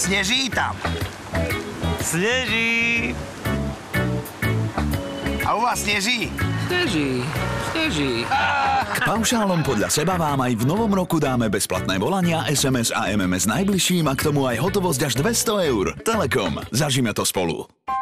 Sneží tam. Sneží. A u vás sneží? Sneží. K paušálom podľa seba vám aj v novom roku dáme bezplatné volania, SMS a MMS najbližším a k tomu aj hotovosť až 200 eur. Telekom. Zažime to spolu.